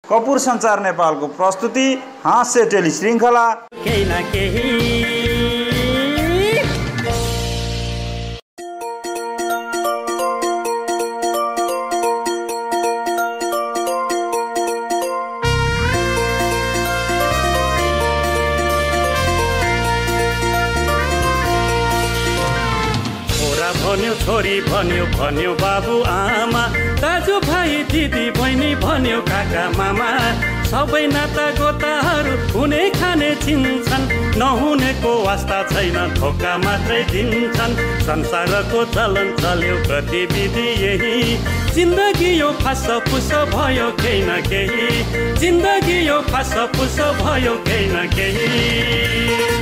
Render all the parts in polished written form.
कपुर सञ्चार नेपालको प्रस्तुति हास्य टेलिश्रृङ्खला केही न केही। छोरा भन्यो छोरी भन्यो भन्यो बाबु आमा, दाजु भाइ दिदी बहिनी भन्यो काका मामा, सबै नाता गोताहरू हुने खाने चिन्छन्, नहुनेको वास्ता छैन धोका मात्रै दिन्छन्। संसारको चलन चल्यो गतिविधि यही, जिन्दगी यो फास फुस भयो केही न केही, जिन्दगी यो फास फुस भयो केही न केही।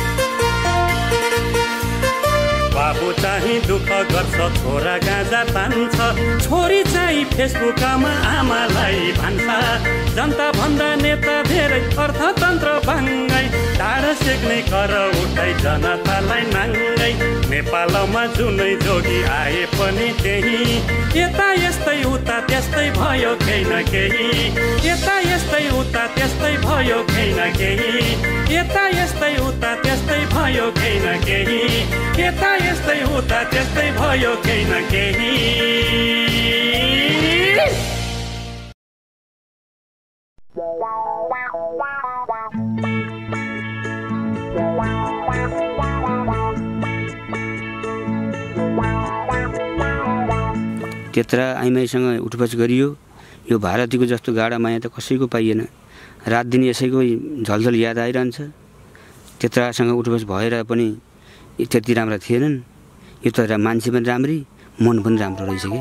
बाबु चाहिँ दुःख गर्छ छोरा गाँजा तान्छ, छोरी चाहिँ फेसबुकमा आमालाई भन्छ, जनता भन्दा नेता धेरै अर्थतन्त्र बाङ्गै, टाढा सेक्ने कर उठाइ जनतालाई नाङ्गै। नेपालमा जुनै जोगी आए पनि त्यही, यता यस्तै उता त्यस्तै भयो केही न केही, यता यस्तै उता त्यस्तै भयो केही न केही, यता यस्तै उता त्यस्तै भयो केही न केही, यता यस्तै उता त्यस्तै भयो केही न केही। त्यत्रा आइमाईसँग उठबस गरियो। यो भारतीको जस्तो गाढा माया त कसैको पाइएन। रात दिन यसैको झलझल याद आइरहन्छ। त्यत्रासँग उठबस भएर पनि त्यति राम्रा थिएनन्। यो त मान्छे पनि राम्री, मन पनि राम्रो रहेछ कि।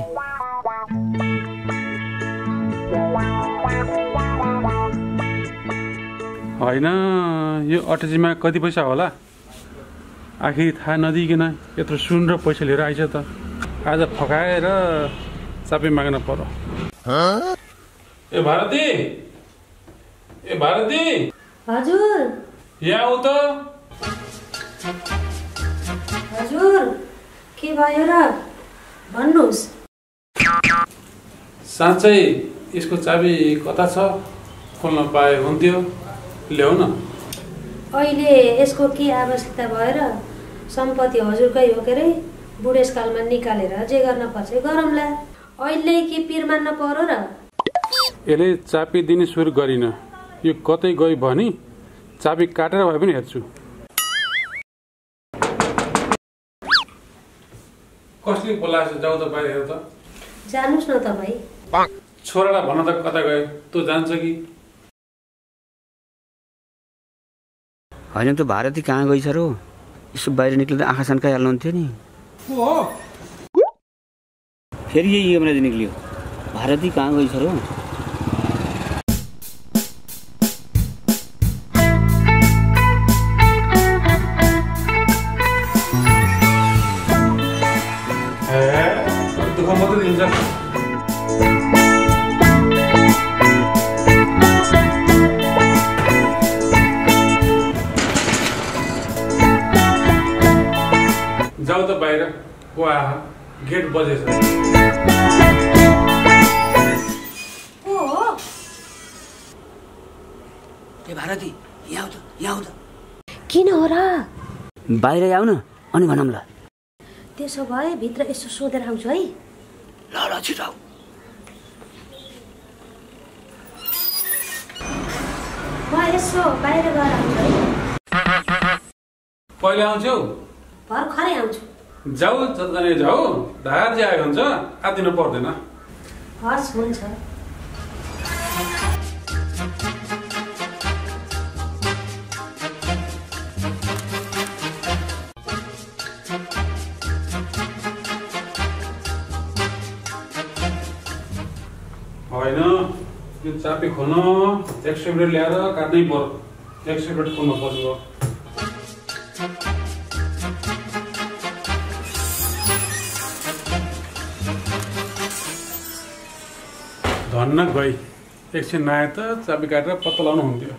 होइन, यो अटजीमा कति पैसा होला? आखिर थाहा नदिकन यत्रो सुन र पैसा लिएर आइछ त। आज फकाएर चापी माग्न पर्यो। ए भारती, ए भारती, हजुर यहाँ आऊ त। हजुर के भयो र भन्नुहोस्। साँच्चै यसको चाबी कता छ? खोल्न पाए हुन्थ्यो, ल्याउ न। अहिले यसको के आवश्यकता भएर? सम्पत्ति हजुरकै हो के अरे, बुढेसकालमा निकालेर जे गर्न पर्छ गरौँला। अहिले के पिर मान्न पर्यो र? यसले चाबी दिने सुरु गरिन। यो कतै गई भनी चाबी काटेर भए पनि हेर्छु। कसले बोलाएछ? जाऊ त बाहिर हेर त। जानुस् न तपाईँ। छोरालाई भन त कता गयो, तँ जान्छ कि? होइन त भारती कहाँ गइछ र? यसो बाहिर निक्लिँदा आँखा सन्काइहाल्नुहुन्थ्यो नि। फेरि यही यमराज निक्लियो। भारती कहाँ गइछ र? दुःख मात्रै दिन्छ। जाऊ त बाहिर। वाह, गेट बजेछ। ए भारती, यहाँ आऊ त, यहाँ आऊ त। किन हो र? बाहिर आऊ न, अनि भनौँ ल। त्यसो भए भित्र यसो सोधेर आउँछु है। ल ल छिटो आऊ। म यसो बाहिर गएर आउँछु है। पहिले आउँछौ? भर्खरै आउँछु। जाऊ, जताने जाऊ। धार जाएको हुन्छ, आदिनु पर्दैन। हस्, हुन्छ। होइन, यो चाबी खोल्न 100 मिनट ल्याएर काट्नै पर्यो। 100 मिनट खोल्न पर्यो। धन्न गई। एकछिन नआए त चाबी काटेर पत्ता लगाउनु हुन्थ्यो।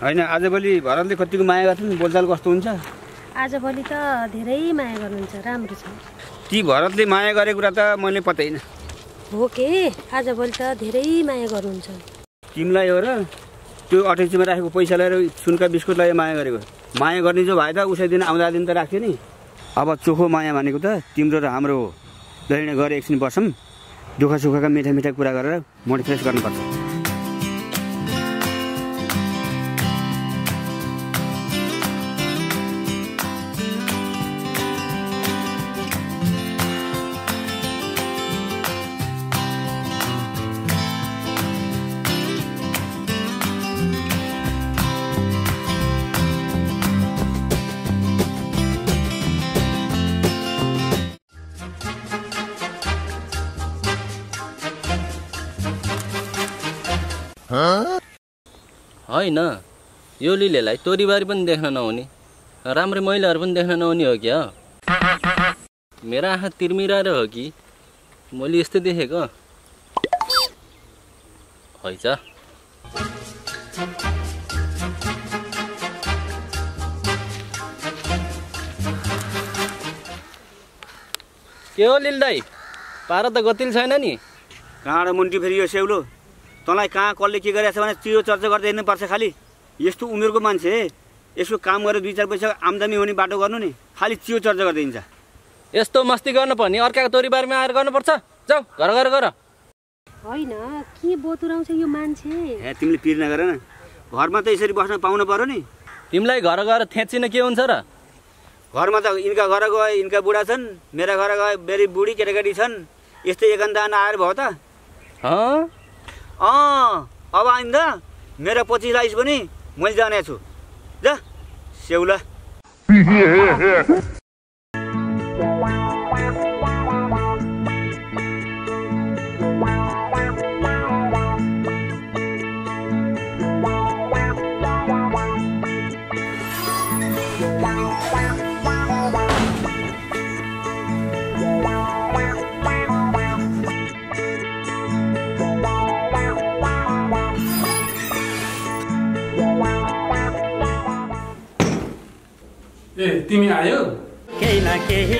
होइन आजभोलि भरतले कतिको माया गर्छन् बोलचाल कस्तो हुन्छ आजभोलि त धेरै माया गर्नुहुन्छ राम्रो छ ती भरतले माया गरेको कुरा त मैले पत्याइन हो के आजभोलि त धेरै माया गर्नुहुन्छ तिमीलाई हो र त्यो अठैचीमा राखेको पैसा लिएर सुनका बिस्कुट लगाएर माया गरेको माया गर्ने जो भए त उसै दिन आउँदा दिन त राख्थ्यो नि अब चोखो माया भनेको त तिम्रो र हाम्रो हो लैने गएर एकछिन बसौँ दुःख सुखका मिठा मिठा कुरा गरेर मोड फ्रेस गर्नुपर्छ होइन यो लिलेलाई तोरीबारी पनि देख्न नहुने राम्रै महिलाहरू पनि देख्न नहुने हो क्या मेरो आँखा तिर्मिराएर हो कि मैले यस्तो देखेको हैछ के हो लिल दाइ पारा त गतिल छैन नि कहाँबाट मुन्टी फेरि यो सेउलो तँलाई कहाँ कसले के गरेछ भने चियो चर्चा गर्दै हिँड्नुपर्छ खालि यस्तो उमेरको मान्छे यसको काम गरेर 2-4 पैसा आम्दानी हुने बाटो गर्नु नि खालि चियो चर्चा गर्दै हिँड्छ यस्तो मस्ती गर्नुपर्ने अर्काको तोरीबारीमा आएर गर्नुपर्छ जाऊ घर घर गर होइन के बोतुराउँछ यो मान्छे ए तिमीले पिर नगर न घरमा त यसरी बस्न पाउनु पर्यो नि तिमीलाई घर गएर थेचिन के हुन्छ र घरमा त यिनका घर गए यिनका बुढा छन् मेरा घर गए मेरी बुढी केटाकेटी छन् यस्तै एकान्तान आएर भयो त अब आइन्दा मेरो 25 लाइस पनि मैले जाने छु जा सेउला ए तिमी आयो केही न केही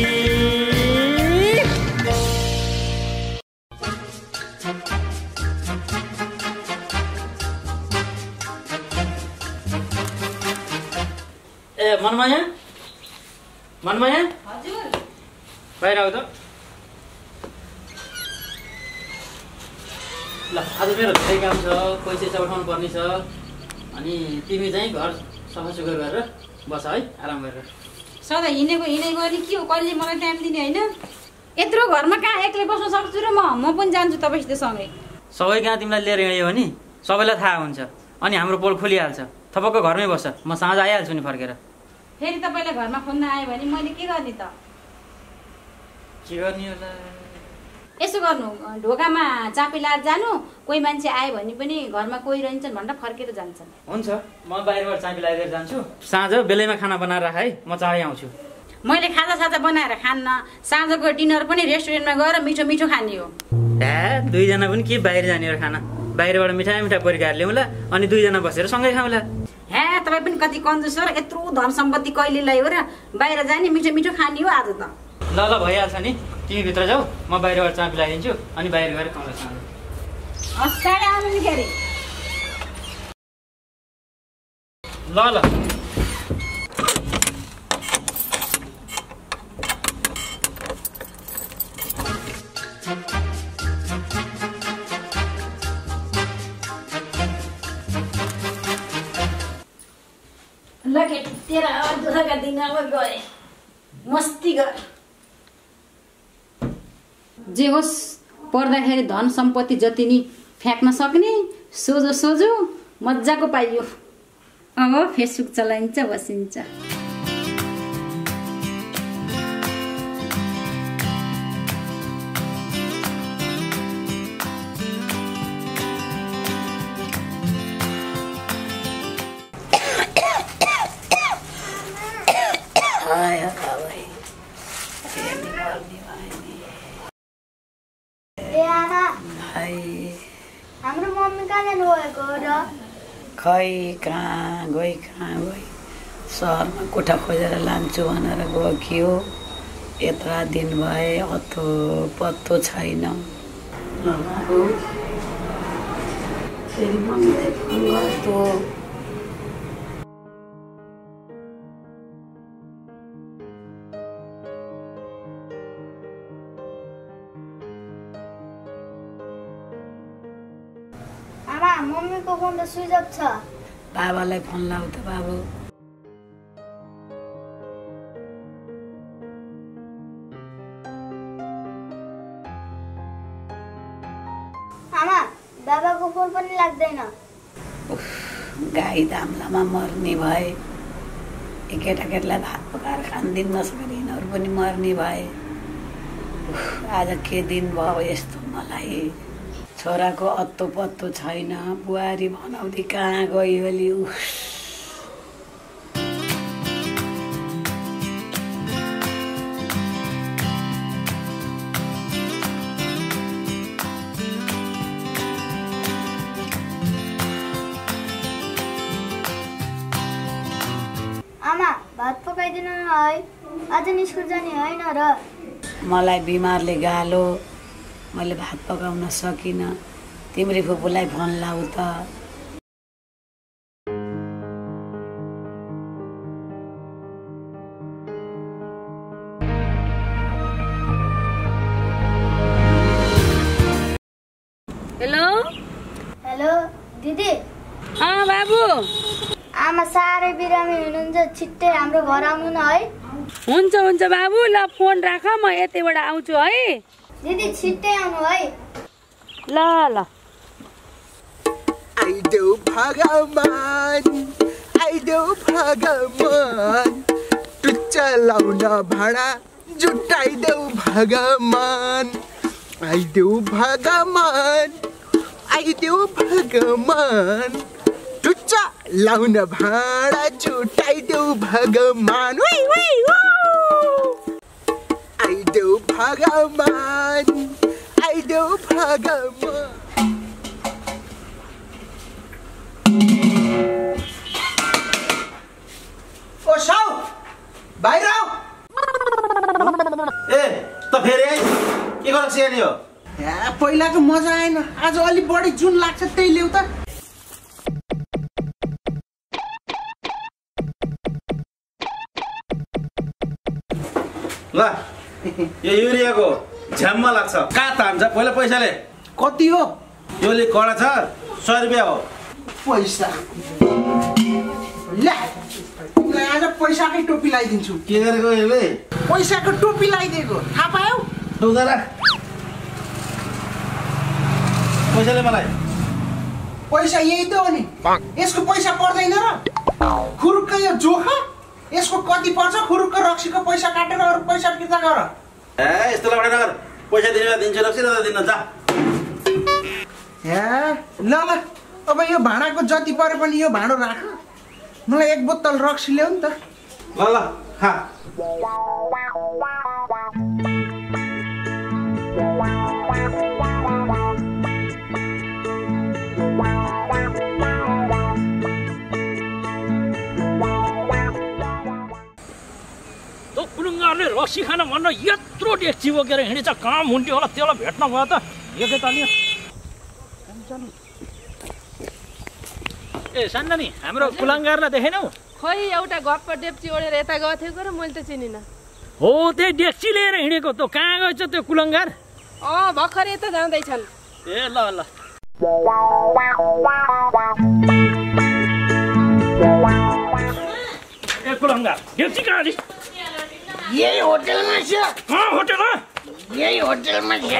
ए मनमाया हजुर बाहिर आऊ त ल आज मेरो धेरै काम छ पैसा उठाउनु पर्ने छ अनि तिमी चाहिँ घर सफासुग्घर गरेर बस है आराम गरेर सधैँ हिँडै गरी के हो कहिले मलाई टाइम दिने होइन यत्रो घरमा कहाँ एक्लै बस्न सक्छु र म पनि जान्छु तपाईँसित सँगै सबै कहाँ तिमीलाई लिएर हिँड्यो भने सबैलाई थाहा हुन्छ अनि हाम्रो पोल खोलिहाल्छ थपक्क घरमै बस्छ म साँझ आइहाल्छु नि फर्केर फेरि तपाईँलाई घरमा खोज्न आयो भने मैले के गर्ने त के गर्ने होला यसो गर्नु ढोकामा चापी लाएर जानु कोही मान्छे आयो भने पनि घरमा कोही रहन्छन् भनेर फर्केर जान्छन् हुन्छ म बाहिरबाट चाबी लगाइदिएर जान्छु साँझ बेलैमा खाना बनाएर राख है म चाँडै आउँछु मैले खाजा बनाएर खान्न साँझको डिनर पनि रेस्टुरेन्टमा गएर मिठो मिठो खाने हो ए दुईजना पनि के बाहिर जाने हो खाना बाहिरबाट मिठा मिठा परिकार ल्याउँला अनि दुईजना बसेर सँगै खाउँला हे तपाईँ पनि कति कन्जुस हो र यत्रो धन सम्पत्ति कहिले ल्यायो र बाहिर जाने मिठो मिठो खाने हो आज त ल ल भइहाल्छ नि तिमी भित्र जाऊ म बाहिरबाट चाबी लगाइदिन्छु अनि बाहिर गएर खाउँला साँझ हस् टाढा आउनु नि क्यारे ल ल ल केटी तेरा दुःखका दिन अब गए मस्ती गर जे होस् पर्दाखेरि धन सम्पत्ति जति नि फ्याँक्न सक्ने सोझो सोझो मजाको पाइयो अब फेसबुक चलाइन्छ बसिन्छ हाम्रो मम्मी कहाँ जानुभएको र खै कहाँ गई सहरमा कोठा खोजेर लान्छु भनेर गयो यत्रा दिन भए अत्तो पत्तो छैन बाबु फेरि मम्मीलाई फोन गर्छु आमा मम्मीको फोन त स्विच अफ छ बाबालाई फोन लाउ त बाबु आमा बाबाको फोन पनि लाग्दैन गाई दाम्लामा मर्ने भए केटाकेटीलाई भात पकाएर खान दिन नसकेर यिनीहरू पनि मर्ने भए आज के दिन भयो यस्तो मलाई छोराको अत्तो पत्तो छैन बुहारी भनाउँदै कहाँ गयो अलि आमा भात पकाइदिनु न है आज स्कुल जाने होइन र मलाई बिमारले गालो मैले भात पकाउन सकिनँ तिम्री फुपूलाई फोन लाउ त हेलो हेलो दिदी बाबु आमा साह्रै बिरामी हुनुहुन्छ छिट्टै हाम्रो घर आउनु न है हुन्छ बाबु ल फोन राख म यतैबाट आउँछु है दिदी छिट्टै आउनु है ल आइदेऊ भगवान टुच्चा लाउन भाडा जुटाइदेऊ भगवान आइदेऊ भगवान टुच्चा लाउन भाडा जुटाइदेऊ भगवान आइदेऊ भगवान ओ साउ बाहिर आऊ ए त फेरि आइ के गर्न सिकाउने हो पहिलाको मजा आएन आज अलि बढी जुन लाग्छ त्यही ल्याउ त ल यो युरियाको झ्याममा लाग्छ कहाँ तान्छ पहिला पैसाले कति हो यो ले कडा छ 100 रुपियाँ हो पैसा ल्या तिमीलाई आज पैसाकै टोपी लगाइदिन्छु के गरेको यसले पैसाको टोपी लगाइदिएको थाहा पायौ दुधरा पैसाले मलाई पैसा यही त हो नि यसको पैसा पर्दैन र खुरुक्क यो जोखा यसको कति पर्छ खुरुक्क रक्सीको पैसा काटेर अरू पैसा फिर्ता गर ए यस्तो लडा नगर पैसा दिन्छु रक्सी न दिन्न जा ल अब यो भाँडाको जति परे पनि यो भाँडो राख मलाई एक बोतल रक्सी ल्याऊ नि त ल खा कुलुङ्गारले रक्सी खान भन्न यत्रो डेक्ची बोकेर हिँडेछ कहाँ हुन्थ्यो होला त्यसलाई भेट्न भयो त एकैतालि ए सान्दानी हाम्रो कुलङ्गारलाई देखेनौ खै एउटा गप्प डेप्ची ओढेर यता गएको थियो र मैले त चिनिनँ हो त्यही डेक्ची लिएर हिँडेको त कहाँ गएछ त्यो कुलङ्गार भर्खर यता जाँदैछन् ए ल ए कुलङ्गार डेक्ची कहाँ छ यही होटलमा छ होटलमा यही होटलमा छ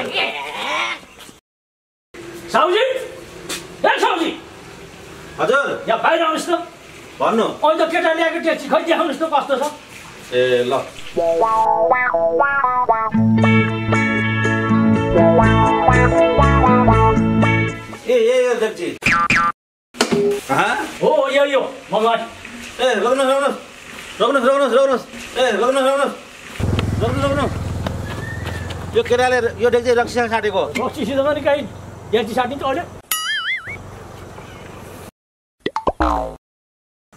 साउजी ए साउजी हजुर यहाँ बाहिर आउनुहोस् त भन्नु अहिले त केटा ल्याएको ट्याक्सी खै देखाउनुहोस् त कस्तो छ ए ल ए यो ट्याक्सी हो यो मगाइ ए रोक्नुहोस् ए रोक्नुहोस् यो केटाले यो ट्याक्सी रक्सीसँग साटेको रक्सीसित पनि कहीँ ट्याक्सी साटिन्छ अहिले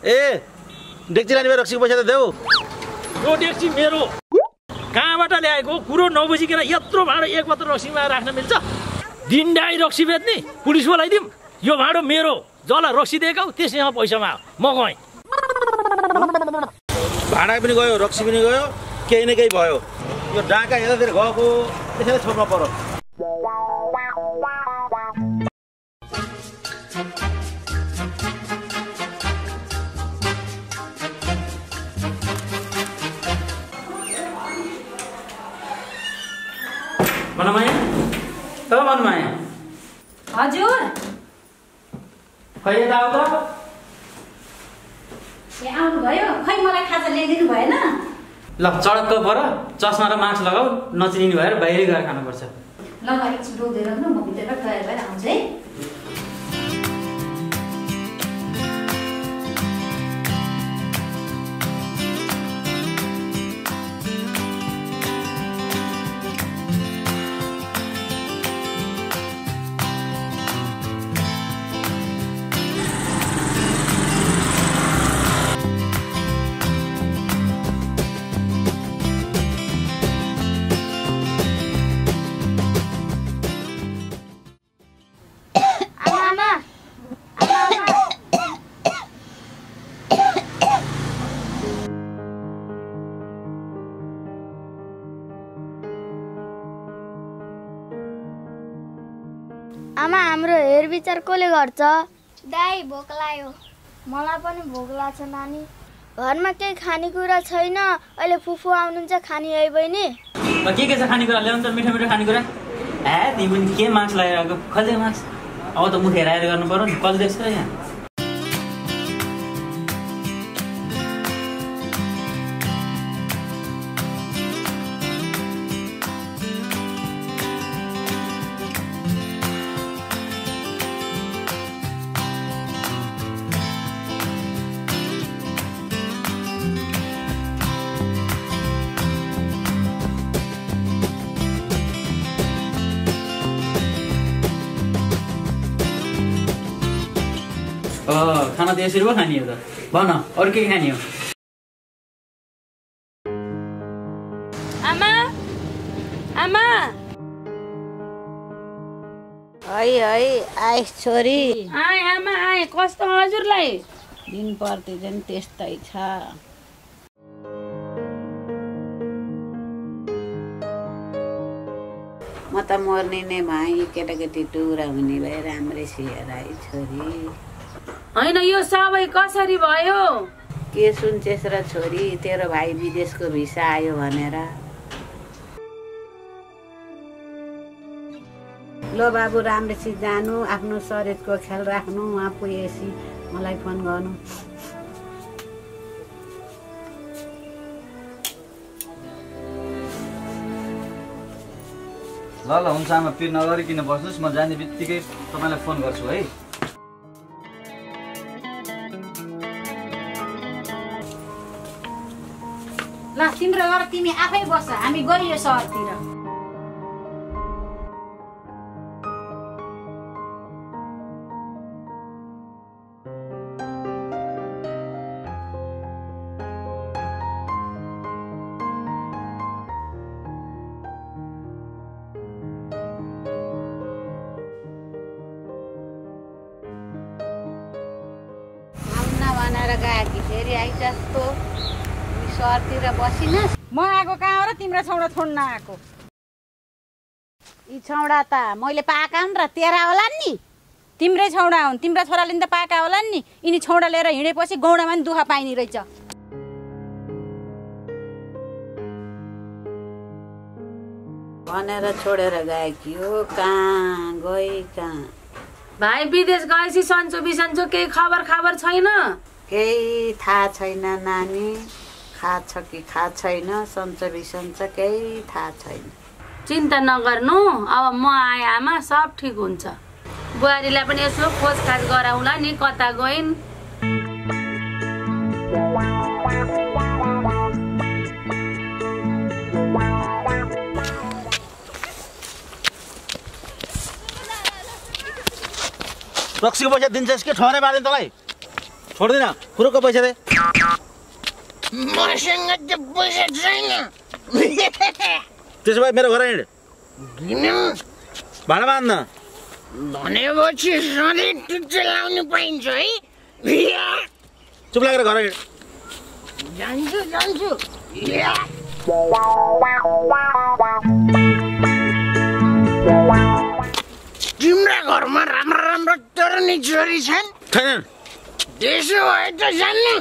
ए डेक्ची लाने रक्सीको पैसा त देऊ। यो डेक्ची मेरो कहाँबाट ल्याएको कुरो नबुझिकन यत्रो भाँडो एक मात्र रक्सीमा राख्न मिल्छ? दिनदाई रक्सी बेच्ने पुलिस बोलाइदिउँ। यो भाँडो मेरो, जसलाई रक्सी दिएका त्यसैमा पैसा माग, म गएँ। भाडा पनि गयो, रक्सी पनि गयो, केही न केही भयो। यो डाका हेर्दाखेरि गएको त्यसैले छोड्नु पर्यो। मनमाया, मनमाया। हजुर खै यता आऊ त। ए आउनुभयो? खै मलाई खाजा ल्याइदिनु भएन? ल चडक्क पर चस्मा र मास्क लगाऊ, नचिनिने भएर बाहिरै गएर खानुपर्छ। ल एकछिन रोक्दै राख्नु, म भित्रबाट तयार भएर आउँछु है। आमा हाम्रो हेरविचार कसले गर्छ? दाइ भोक लाग्यो। मलाई पनि भोक लाग्छ नानी। घरमा केही खानेकुरा छैन। अहिले फुफू आउनुहुन्छ, खाने है बहिनी? के छ खानेकुरा ल्याउनु त, मिठो मिठो खानेकुरा। तिमी पनि के मास्क लगाएर आएको? खोल्दै मास्क। अब त मुख हेराएर गर्नु पर्यो नि, कल देख्छ यहाँ। खाना त यसरी पो खाने हो त। भन अरू के खाने हो? आमा आमा आइस छोरी। आए आमा आए। कस्तो हजुरलाई? दिन प्रति चाहिँ त्यस्तै छ। म त मर्ने नै भएँ, केटाकेटी टुरा हुने भए राम्रै सिएर आई छोरी। होइन यो सबै कसरी भयो? के सुन्छेस् र छोरी, तेरो भाइ विदेशको भिसा आयो भनेर। ल बाबु राम्रोसित जानु, आफ्नो शरीरको ख्याल राख्नु। उहाँ पुगेपछि मलाई फोन गर्नु। ल ल हुन्छ आमा, पिर नगरिकन बस्नुहोस्, म जाने बित्तिकै तपाईँलाई फोन गर्छु है। ल तिम्रो घर तिमी आफै बस, हामी गइयो सहरतिर। भनेर गएकी फेरि आइ जस्तो सहरतिर बसिनस्। म आएको कहाँ हो र तिम्रो छौडा छोड्न आएको? यी छौडा त मैले पाएका हुन् र तेरा होला नि। तिम्रै छौडा हुन्, तिम्रा छोराले त पाएका होला नि। यिनी छौडा लिएर हिँडेपछि गौडामा नि दुःख पाइने रहेछ भनेर छोडेर गएकी हो। कहाँ गई कहाँ? भाइ विदेश गएपछि सन्चो बिसन्चो केही खबर छैन? केही थाहा छैन नानी, खाछ कि खा छैन, सन्चो बिसन्चो केही थाहा छैन। चिन्ता नगर्नु, अब म आए आमा सब ठिक हुन्छ। बुहारीलाई पनि यसो खोजखाज गराउँला नि, कता गइन्। रक्सीको पैसा दिन्छस् कि ठहरै बाँधिन् तँलाई? छोड्दिन कुरोको पैसा दे मसँग त पैसा छैन त्यसो भए मेरो घर हिँड किन भाडा बाँध्न भनेपछि सधैँ टुच्चो लाउनु पाइन्छ है चुप लागेर घर हिँड जान्छु तिम्रा घरमा राम्रो तरुनी छोरी छन् छैनन् त्यसो भए त जान्नु